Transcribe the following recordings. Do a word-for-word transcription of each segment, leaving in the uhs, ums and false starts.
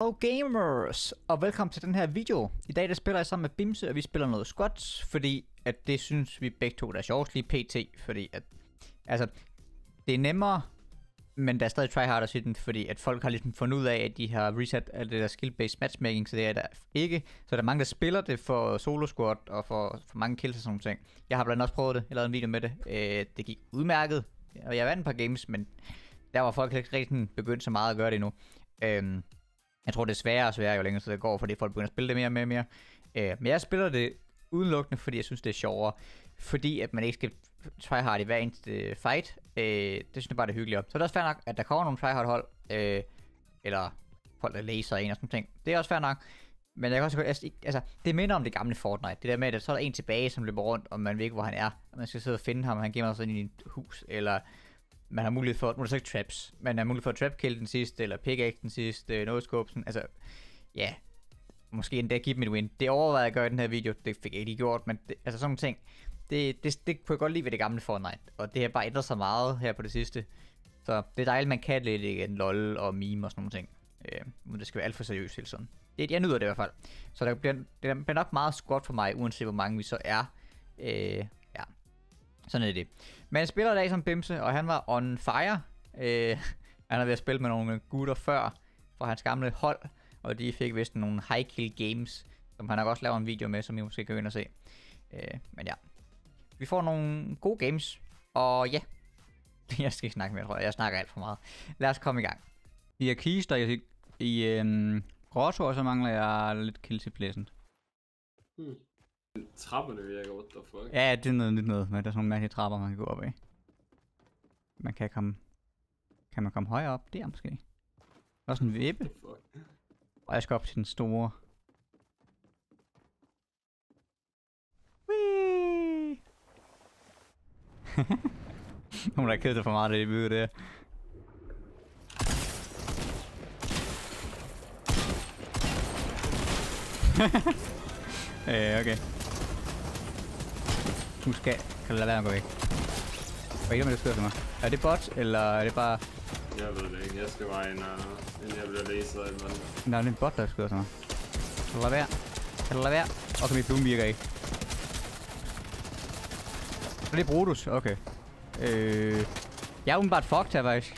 Hello gamers, og velkommen til den her video. I dag der spiller jeg sammen med Bimse, og vi spiller noget squads, fordi at det synes vi begge to der er sjovt lige pt. Fordi at, altså, det er nemmere, men der er stadig tryharders i den, fordi at folk har ligesom fundet ud af, at de har reset alt det der skill-based matchmaking, så det er der ikke. Så der er mange, der spiller det for solo squad og for, for mange kills og sådan nogle ting. Jeg har blandt andet også prøvet det, jeg lavede en video med det. Øh, det gik udmærket, og jeg vandt et par games, men der var folk ikke rigtig begyndt så meget at gøre det endnu. Øhm, jeg tror det er sværere og sværere jo længere tid det går, fordi folk begynder at spille det mere og mere og mere. Øh, men jeg spiller det udelukkende, fordi jeg synes det er sjovere. Fordi at man ikke skal tryhard i hver eneste fight. Øh, det synes jeg bare det er hyggeligere. Så det er også fair nok, at der kommer nogle tryhard hold. Øh, eller folk der laser en og sådan ting. Det er også fair nok. Men jeg kan også godt, altså, altså, det minder om det gamle Fortnite. Det der med, at så er der en tilbage, som løber rundt, og man ved ikke, hvor han er. Og man skal sidde og finde ham, og han gemmer sig ind i et hus, eller man har mulighed for, nu er det så ikke traps, man har mulighed for at trap-kill den sidste, eller pickaxe den sidste, no-scope, sådan, altså, ja, yeah. Måske endda give dem et win. Det overvejede jeg at gøre i den her video, det fik jeg ikke gjort, men det, altså sådan nogle ting, det, det, det kunne jeg godt lide ved det gamle Fortnite, og det har bare ændret sig meget her på det sidste, så det er dejligt, man kan lidt igen, lol og meme og sådan nogle ting, øh, men det skal være alt for seriøst hele tiden. Det, jeg nyder det i hvert fald, så der bliver, det bliver nok meget squat for mig, uanset hvor mange vi så er, øh, ja. Sådan er det. Men jeg spiller i dag som Bimse, og han var on fire. Øh, han har været at spille med nogle gutter før, fra hans gamle hold, og de fik vist nogle high kill games, som han har også lavet en video med, som I måske kan gå ind og se. Øh, men ja, vi får nogle gode games, og ja, jeg skal ikke snakke mere, tror jeg. Jeg snakker alt for meget. Lad os komme i gang. Vi har kister i, i øhm, grotto, og så mangler jeg lidt kills i Pleasant. Hmm. Trapperne virker, what the fuck? Ja, det er noget nyt noget, men der er sådan nogle mærkelige trapper, man kan gå op af. Man kan komme... Kan man komme højere op? Der måske. Der er sådan en vippe. Og jeg skal op til den store. Whee! Hun har kedet sig for meget, det er bygget der. øh, okay. Du skal... Kan du lade være at gå væk? Hvad er det med, det skyder til mig? Er det bot, eller er det bare... Jeg ved det ikke, jeg skal bare ind, og inden jeg bliver læser eller noget. Nej, det er en bot, der skyder til mig. Kan du lade være? Kan du lade være? Okay, mit bloom virker ikke. Er det Brutus? Okay. Øh... Jeg er umiddelbart fucked her, faktisk.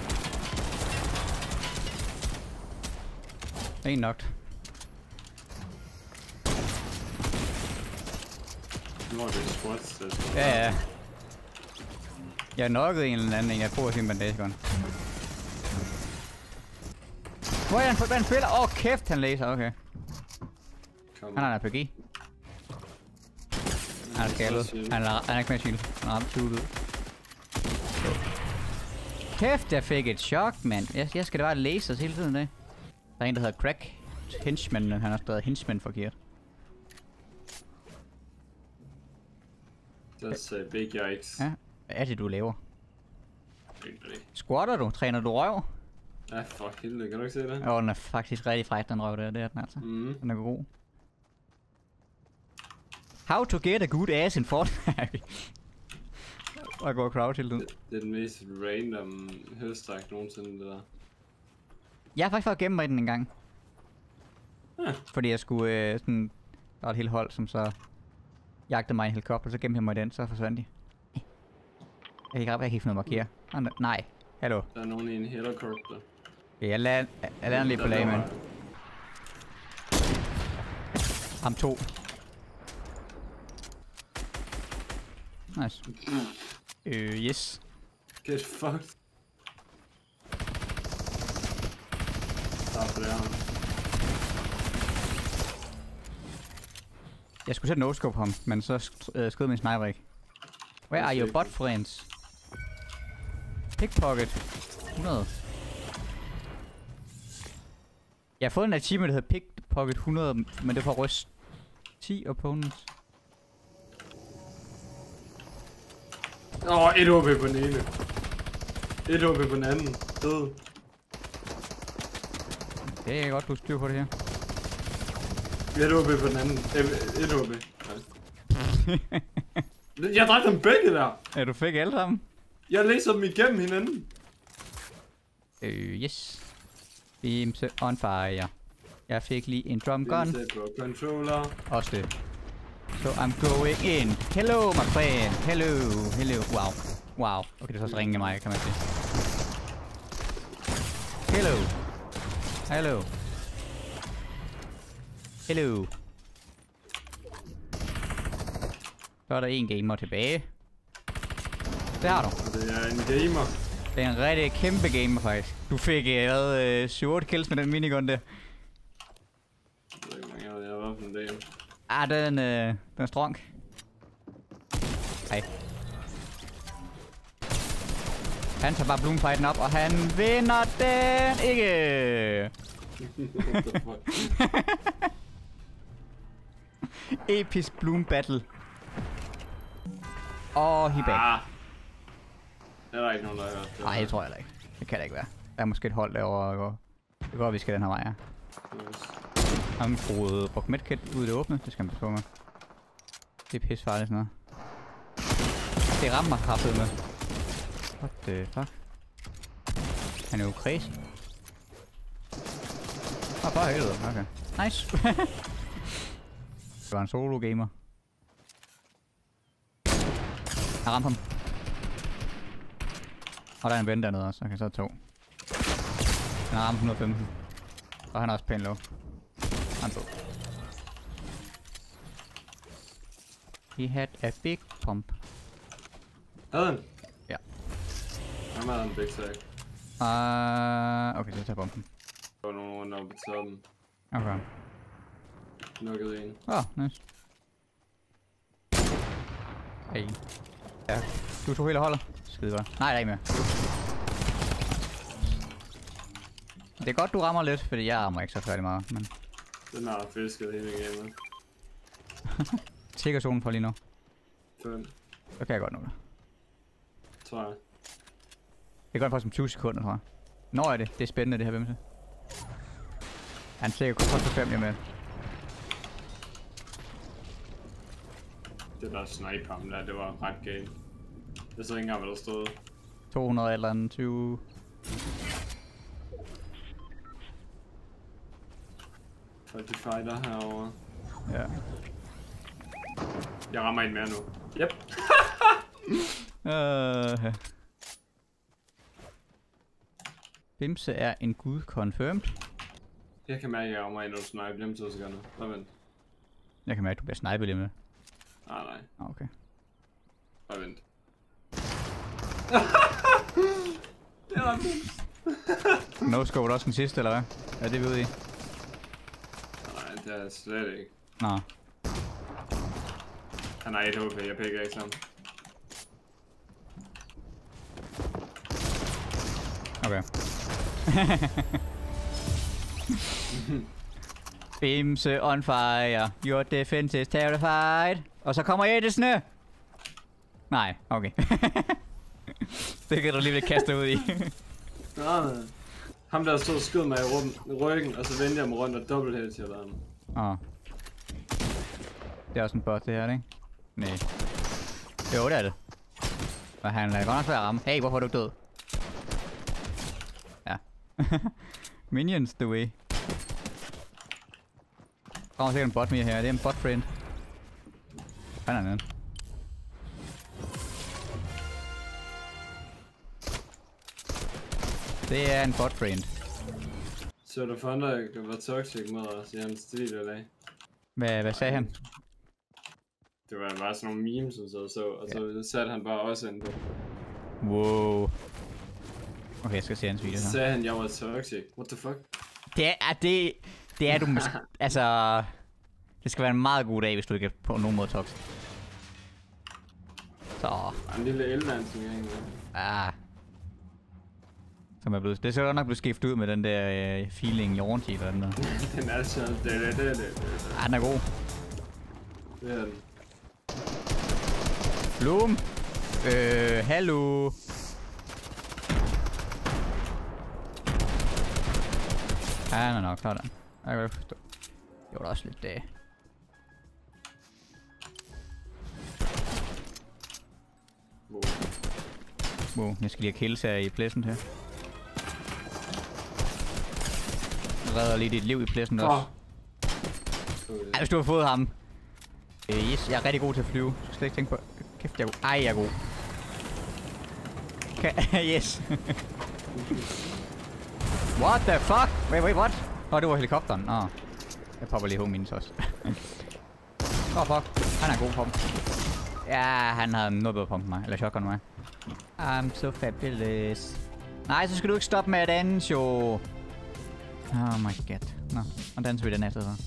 En knocked. Nu er det squats, det Ja, ja. Jeg knockede en eller anden en, jeg prøver at se en bandage-gun. Hvor er han? Hvor er han spiller? Åh, oh, kæft, han læser, okay. Kom. Han har en R P G. Han er skaldet. Han er, han er ikke med shield. Han er ramt tyve ud. Kæft, jeg fik et chok, mand. Jeg, jeg skal da bare læse hele tiden, det. Der er en, der hedder Crack Henchman, men han har skrevet Henchman forkert. That's uh, big yikes. Ja, hvad er det, du laver? Ikke det. Squatter du? Træner du røv? Ja, fuck helvede, kan du ikke se det? Åh, oh, den er faktisk rigtig fræk, den røv der. Det er den altså. Mm. Den er god. How to get a good ass in Fortnite. Og går crowd til det. Det er den mest random høstræk nogensinde, det der. Jeg har faktisk været gennem mig den en gang. Ja. Fordi jeg skulle øh, sådan... Der var et helt hold, som så... Jagtede mig i en helikopter, så gemte jeg mig i den, så forsvandt de. Jeg kan ikke, jeg kan ikke finde noget at markere. Nej, hallo. Der er nogen i en helikopter. Okay, jeg lader, jeg lader lige på lag, mand. Ham to. Nice. Øh, uh, yes. Get fucked. Stop for det her. Jeg skulle sætte no-scope på ham, men så øh, skød min sniper ikke. Where are your bot friends? Pickpocket. hundrede. Jeg har fået en achievement, der hedder Pickpocket hundrede, men det er for at ryste ti opponents. Åh, oh, et H P på den ene. Et H P på den anden. Død. Det er jeg godt, du styr på det her. Et H P på den anden. Et H P. Jeg dræbte dem begge der. Ja, du fik alle sammen. Jeg læser dem igennem hinanden. Øh, yes. Bimse on fire. Jeg fik lige en drum gun. Bimse på controller. Også det. So I'm going in. Hello, my friend. Hello. Hello. Wow. Wow. Okay, det er så ringen af mig, kan man sige. Hello. Hello. Hello. Så er der en gamer tilbage. Det har du. Det er en gamer. Det er en rigtig kæmpe gamer, faktisk. Du fik allerede øh, syv otte kills med den minigun der. Jeg ved ikke, hvor mange jeg har været for en del. Ah, den, øh, den er strong. Hej. Han tager bare Bloomfighten op, og han vinder den ikke! What the fuck? Episk Bloom Battle. Og oh, he back. Ah. Det er der ikke nogen, der har hørt. Nej, det tror jeg heller ikke. Det kan det ikke være. Der er måske et hold derovre, der går. Det går, at vi skal den her vej, ja. Yes. Han brugt brugt medkit ud i det åbne. Det skal man passe på med. Det er pissefarligt sådan noget. Det rammer mig kraftigt med. What the fuck? Han er jo crazy. Åh, oh, bare helvede. Okay. Nice. Det var en solo gamer. Jeg ramte ham. Og der er en ven dernede også. Okay, så er to. Han har ramt et hundrede og femten. Og han er også pænt low. Han er He had a big pump. Havde han? Ja. Han havde en big sack. Uh, okay, så tager bomben. Der var nogen rundt oppe på toppen. Okay. Nukket en. Åh, oh, nice. Hey. Ja, du tog hele holdet. Skide godt. Nej, der er ikke mere. Det er godt, du rammer lidt, fordi jeg rammer ikke så færdig meget, men... Den har fisket hele gamet. Tigger zonen for lige nu. Fem. Så kan jeg godt nå det. Tror jeg. Det går faktisk som tyve sekunder, tror jeg. Når er det? Det er spændende, det her bimse. Han tjekker kun første fem lige med. Det der snipe ham der, det var ret galt. Jeg så ikke engang, hvad der stod. to hundrede eller en tyve. Folk de fighter herovre. Ja. Jeg rammer en mere nu. Yep. uh, Bimse er en gud confirmed. Jeg kan mærke, at jeg rammer en, når du sniper lige om to sekunder. Bare vent. Jeg kan mærke, at du bliver snipet lige med. Nej, nej. Ah, okay. Bare vent. Det var Bims. No scope også den sidste, eller hvad? Er det vi ude i? Nej, det er slet ikke. Nå. Han har et H P, jeg pikker ikke sammen. Okay. Bimse on fire. Your defense is terrified. Og så kommer Edisne. Nej, okay. Det kan du lige blive kastet ud i. Nej, nej. Ham der stod og skød mig i ryggen, og så vendte jeg mig rundt og dobbelt head til ham. Åh. Det er også en bot det her, ikke? Nej. Jo, det er det. Og han er godt nok svær at ramme. Hey, hvorfor er du ikke død? Ja. Minions the way. Der kommer sikkert en bot mere her. Det er en bot friend. Han er nede. Det er en bot friend. Så du fandt at det var toxic mod os i hans stil eller dag? Hvad, hvad sagde han? Det var bare sådan nogle memes, som så så, og så ja. Satte han bare også ind på. Wow. Okay, jeg skal se hans video så. Så sagde han, jeg var toxic. What the fuck? Det er, det, det er du måske, altså... Det skal være en meget god dag, hvis du ikke er på nogen måde toxic. Så... En lille elvand, som jeg hænger med. Ah. Som er blevet... Det skal nok blive skiftet ud med den der uh, feeling i orange eller den der. Den er så... Det, det, det, det, det. Ah, den er god. Det er den. Bloom. Øh, hallo. Ja, han er nok sådan. Jeg kan godt forstå. Det var da også lidt det. Wow. Wow, jeg skal lige have kills her i Pleasant her. redder lige dit liv i pladsen også. Ej, hvis du har fået ham. Uh, yes, jeg er rigtig god til at flyve. Du skal slet ikke tænke på... Kæft, jeg er god. Ej, jeg er god. Ka yes. What the fuck? Wait, wait, what? Åh, oh, det var helikopteren. Nå. Oh. Jeg popper lige home minus også. Åh, oh, fuck. Han er god på dem. Ja, han har noget bedre på mig. Eller shotgun mig. I'm so fabulous. Nej, så skal du ikke stoppe med at danse, jo. Oh my god. Nå, og danser vi den efter så.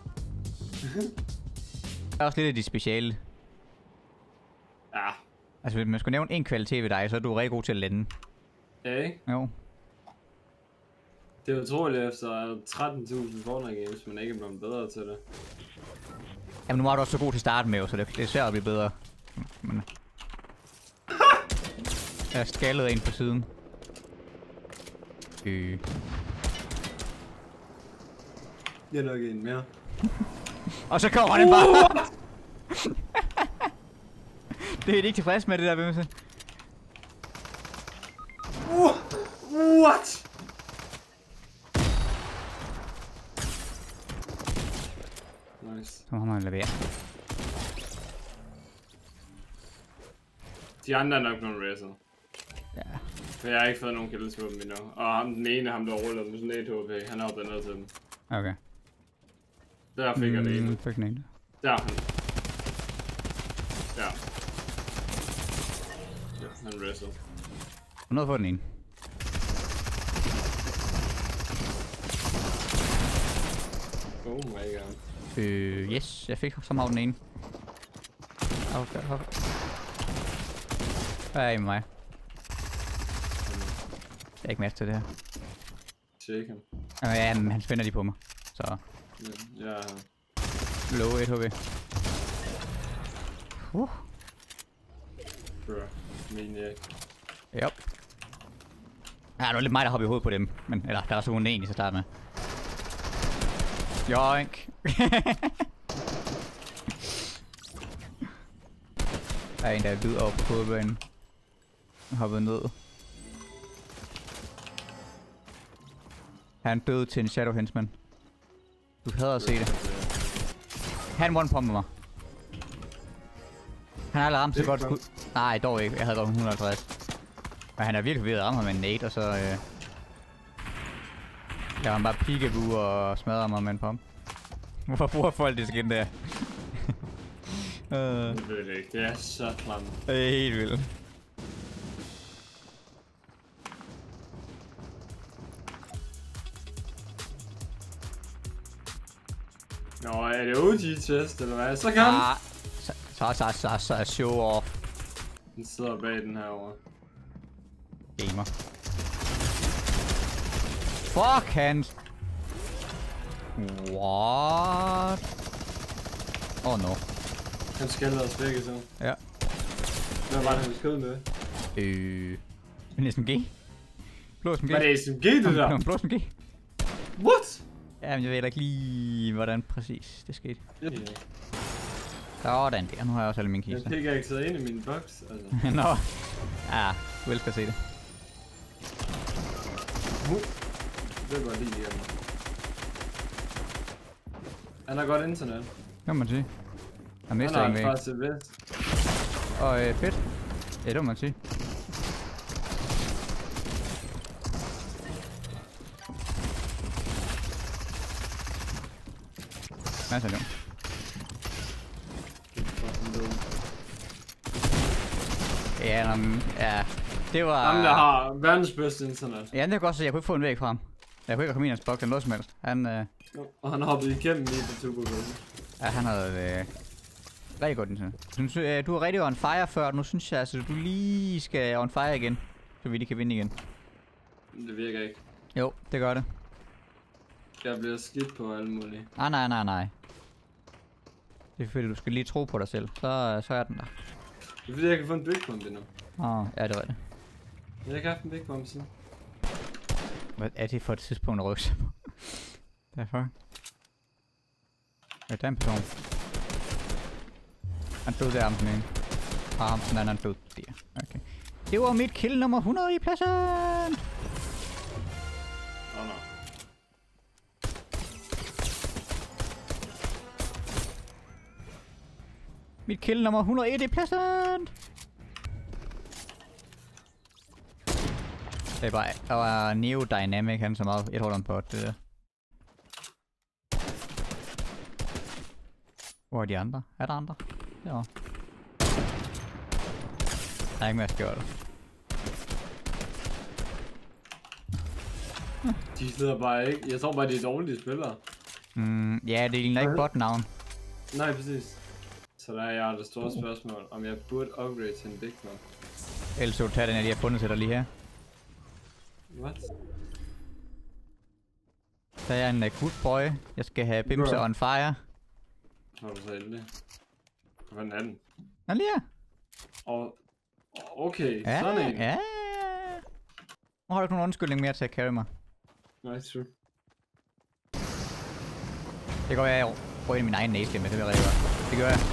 Det er også lidt af de speciale. Ja. Altså, hvis man skulle nævne en kvalitet ved dig, så er du rigtig god til at lande. Ja, ikke? Jo. Det er utroligt efter tretten tusind Fortnite games, men ikke er blevet bedre til det. Jamen, nu var du også så god til at starte med, så det, det er svært at blive bedre. Men... Jeg skaldede en på siden. Øh. Jeg er nok en mere. Og så kommer den bare. Det er de ikke tilfreds med, det der bimse. What? Nice. Så må man levere. De andre er nok blevet racet. Ja. For jeg har ikke fået nogen kills på dem endnu. Og ham, den ene, ham der ruller med sådan et H P, han har hoppet ned til dem. Okay. Der fik jeg mm, den ene. Fik den ene. Der er han. Ja. Ja, han raced. Du nåede at få den ene. Oh my god. Øh, yes, jeg fik somehow den ene. Okay, okay. Hvad er I med mig? Jeg er ikke med til det her. Shake ham. Øh, ja, men han spænder de på mig. Så. Ja. Low et H P. Uh. Bro. Maniac. Yep. Ja, det var lidt mig, der hoppede i hovedet på dem. Men, eller, der var så kun en i så starte med. Joink. Der er en, der er hvid over på hovedbanen. Hoppede ned. Han døde til en Shadow Henchman. Du hader at se det. Han one-pumper mig. Han har aldrig ramt så godt skud. Nej, dog ikke. Jeg havde dog et hundrede og halvtreds. Men han er virkelig ved at ramme ham med en nade, og så... Øh... Jeg har bare peekaboo og smadrer mig med en pump. Hvorfor bruger folk det skin der? uh... Jeg ved det ikke. Det er så klamt. Det er helt vildt. Nå, er det O G-test, eller hvad? Så kan ah, så, så, så, så, så, show off. Den sidder bag den her over. Gamer. Fuck hans. What? Oh no. Han skælder os begge så. Ja. Hvad var det, han skød med? Øh... En S M G? Blå S M G? Var det S M G, det der? Blå S M G? What? Jamen, jeg ved ikke lige, hvordan præcis det skete. Yeah. Sådan der, nu har jeg også alle mine kister. Jeg fik ikke taget ind i min box, altså. Nå. Ja, du elsker at se det. Uh. Det er godt lige hjemme. Han har godt internet. Det må man sige. Han mister han en væg. har faktisk til vest. Og øh, fedt. Ja, det må man sige. Masser af det. Ja, um, ja, det var... Ham der har verdens bedste internet. Ja, det er godt, så jeg kunne ikke få en væg fra ham. Jeg kunne ikke komme ind i hans boks eller noget som helst. Han, øh... Og han hoppede igennem lige på Tubergården. Ja, han havde øh... rigtig godt internet. Synes, øh, du var rigtig on fire før, nu synes jeg, altså, du lige skal on fire igen. Så vi lige kan vinde igen. Det virker ikke. Jo, det gør det. Jeg bliver skidt på alle mulige. Nej, nej, nej, nej. Det er fordi, du skal lige tro på dig selv. Så, så er den der. Det er fordi, jeg kan få en big bomb endnu. Åh, oh, ja, det var det. Jeg har ikke haft en big bomb siden. Hvad er det for et tidspunkt at rykke sig på? Derfor. Ja, der er en person. Han døde der, ham den ene. Og ham den anden døde der. Okay. Det var mit kill nummer hundrede i pladsen! Åh, oh, no. Mit kill nummer et hundrede og en i pladsen. Det er bare... Der var Neo Dynamic, han så meget et hold på det der. Hvor er de andre? Er der andre? Ja. Der er ikke mere at gøre det. De sidder bare ikke. Jeg tror bare, de er dårlige spillere. Mm, ja, det ligner ikke bot-navn. Nej, præcis. Så der er jeg det store spørgsmål, om jeg burde upgrade til en big man. Ellers så du tage den, jeg lige har fundet til dig lige her. What? Så er jeg en uh, good boy. Jeg skal have Bimse on fire. Har du så heldig? Hvordan er den? Nå lige her. Og... Okay, Ja, sådan en. ja. Nu har du ikke nogen undskyldning mere til at carry mig. Nice, true. Det går jeg prøver ind i min egen næse med, det vil jeg rigtig godt. Det gør jeg.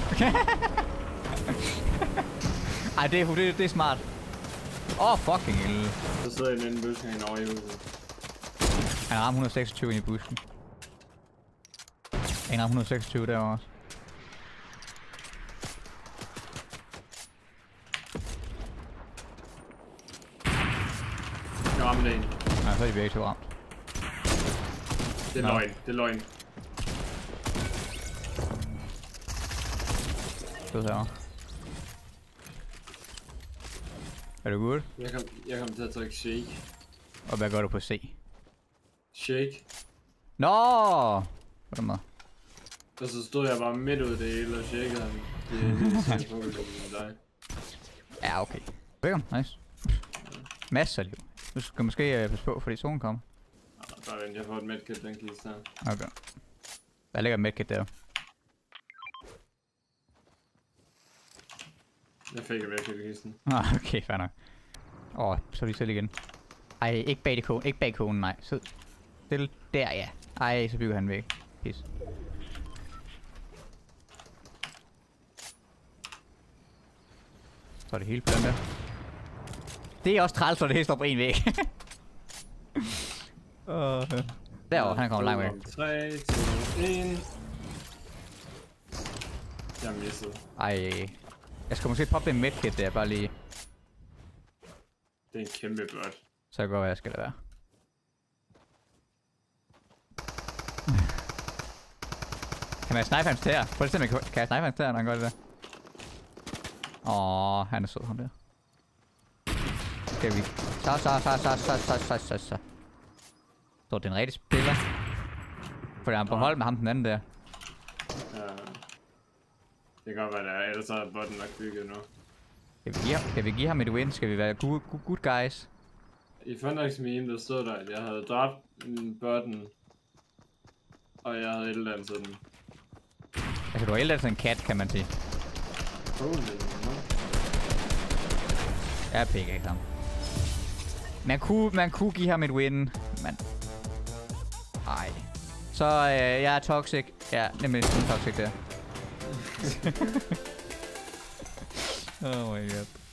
Ej, det er, det, det er smart. Åh, oh, fucking hell. Så sidder jeg i den busk hen over i huset. Han har ramt et hundrede og seksogtyve ind i busken. En har et hundrede og seksogtyve derovre også. Jeg ramte en. Nej, så er de begge to ramt. Det er Nå. løgn, det er løgn. Så så. Er du good? Jeg kom, jeg kom til at trykke shake. Og hvad gør du på C? Shake. Nå! På den måde. Og så stod jeg bare midt ud af det hele og shakede ham. Det er det er med dig. Ja, okay. Velkommen, nice. Masser af liv. Du skal måske uh, passe på, fordi zonen kommer. Bare vent, jeg får et medkit, den kiste her. Okay. Der ligger et medkit der. Jeg fik et medkit i kisten. Ah, okay, fair nok. Åh, oh, så er vi selv igen. Ej, ikke bag det konen, ikke bag konen, nej. Sid. Stil der, ja. Ej, så bygger han væk. Pis. Så er det hele på den der. Det er også træls, når det hele står på en væg. uh, Derovre, han kommer langt væk. tre, to, et. Jeg missede. Ej. Jeg skal måske poppe en medkit der, bare lige. Det er en kæmpe blot. Så går jeg skal det være. Kan man snipe hans tæer? Prøv at se, kan jeg snipe hans tæer, når han gør det der? Åh, han er sød, ham der. Skal vi... Så, så, så, så, så, så, så, så, så. Så det er en rigtig spiller. For han er på hold med ham den anden der. Ja. Det kan godt være, det er. Ellers er botten nok bygget nu. Skal vi give ham, skal vi give ham et win? Skal vi være good, good, good guys? I Fundax meme, der stod der, at jeg havde dræbt botten. Og jeg havde eldanset den. Altså, du har eldanset en kat, kan man sige. Holy no. Jeg pikker ikke ham. Man kunne, man kunne give ham et win, men... Ej. Så øh, jeg er toxic. Ja, nemlig sådan toxic der. Oh my god.